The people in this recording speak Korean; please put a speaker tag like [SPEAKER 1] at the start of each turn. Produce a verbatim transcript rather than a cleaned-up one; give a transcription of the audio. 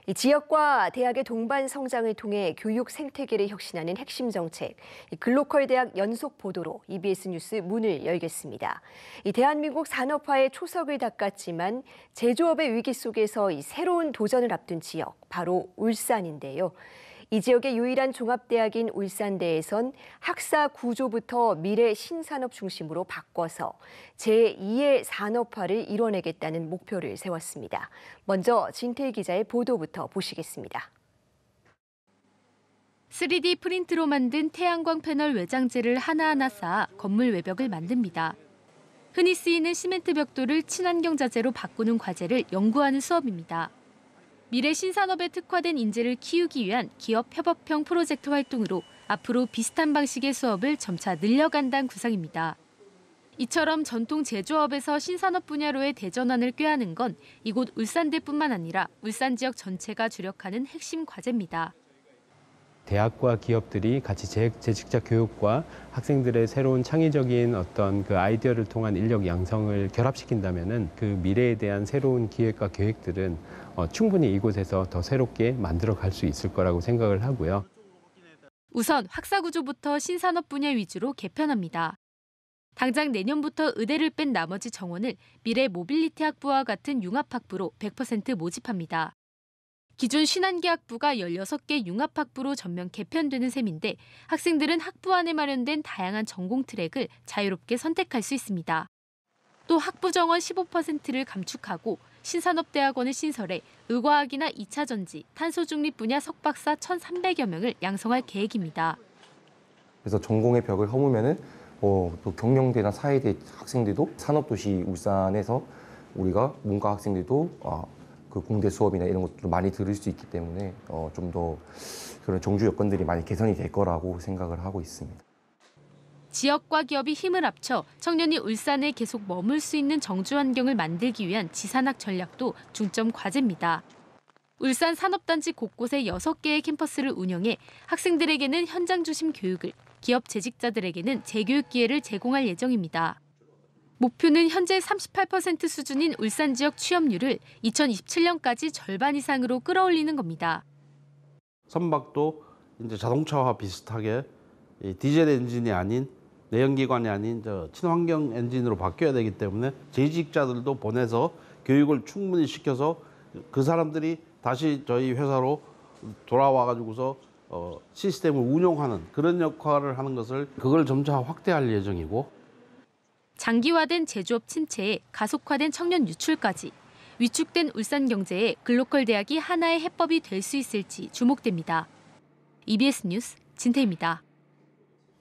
[SPEAKER 1] 이 지역과 대학의 동반 성장을 통해 교육 생태계를 혁신하는 핵심 정책, 글로컬 대학 연속 보도로 이비에스 뉴스 문을 열겠습니다. 이 대한민국 산업화의 초석을 닦았지만 제조업의 위기 속에서 이 새로운 도전을 앞둔 지역, 바로 울산인데요. 이 지역의 유일한 종합대학인 울산대에선 학사 구조부터 미래 신산업 중심으로 바꿔서 제이의 산업화를 이뤄내겠다는 목표를 세웠습니다. 먼저 진태희 기자의 보도부터 보시겠습니다.
[SPEAKER 2] 쓰리디 프린트로 만든 태양광 패널 외장재를 하나하나 쌓아 건물 외벽을 만듭니다. 흔히 쓰이는 시멘트 벽돌을 친환경 자재로 바꾸는 과제를 연구하는 수업입니다. 미래 신산업에 특화된 인재를 키우기 위한 기업 협업형 프로젝트 활동으로 앞으로 비슷한 방식의 수업을 점차 늘려간다는 구상입니다. 이처럼 전통 제조업에서 신산업 분야로의 대전환을 꾀하는 건 이곳 울산대뿐만 아니라 울산 지역 전체가 주력하는 핵심 과제입니다.
[SPEAKER 3] 대학과 기업들이 같이 재직자 교육과 학생들의 새로운 창의적인 어떤 그 아이디어를 통한 인력 양성을 결합시킨다면은 그 미래에 대한 새로운 기획과 계획들은 어, 충분히 이곳에서 더 새롭게 만들어 갈 수 있을 거라고 생각을 하고요.
[SPEAKER 2] 우선 학사 구조부터 신산업 분야 위주로 개편합니다. 당장 내년부터 의대를 뺀 나머지 정원을 미래 모빌리티 학부와 같은 융합학부로 백 퍼센트 모집합니다. 기존 신한계 학부가 열여섯 개 융합학부로 전면 개편되는 셈인데 학생들은 학부 안에 마련된 다양한 전공 트랙을 자유롭게 선택할 수 있습니다. 또 학부 정원 십오 퍼센트를 감축하고 신산업대학원을 신설해 의과학이나 이 차 전지, 탄소 중립 분야 석박사 천삼백여 명을 양성할 계획입니다.
[SPEAKER 4] 그래서 전공의 벽을 허무면은 어, 또 경영대나 사회대 학생들도 산업도시 울산에서 우리가 문과 학생들도 어, 그 공대 수업이나 이런 것들을 많이 들을 수 있기 때문에 어, 좀 더 그런 정주 여건들이 많이 개선이 될 거라고 생각을 하고 있습니다.
[SPEAKER 2] 지역과 기업이 힘을 합쳐 청년이 울산에 계속 머물 수 있는 정주 환경을 만들기 위한 지산학 전략도 중점 과제입니다. 울산 산업단지 곳곳에 여섯 개의 캠퍼스를 운영해 학생들에게는 현장 중심 교육을, 기업 재직자들에게는 재교육 기회를 제공할 예정입니다. 목표는 현재 삼십팔 퍼센트 수준인 울산 지역 취업률을 이천이십칠 년까지 절반 이상으로 끌어올리는 겁니다.
[SPEAKER 5] 선박도 이제 자동차와 비슷하게 디젤 엔진이 아닌 내연기관이 아닌 저 친환경 엔진으로 바뀌어야 되기 때문에 재직자들도 보내서 교육을 충분히 시켜서 그 사람들이 다시 저희 회사로 돌아와 가지고서 어, 시스템을 운용하는 그런 역할을 하는 것을 그걸 점차 확대할 예정이고.
[SPEAKER 2] 장기화된 제조업 침체에 가속화된 청년 유출까지 위축된 울산 경제에 글로컬 대학이 하나의 해법이 될 수 있을지 주목됩니다. 이비에스 뉴스 진태희입니다.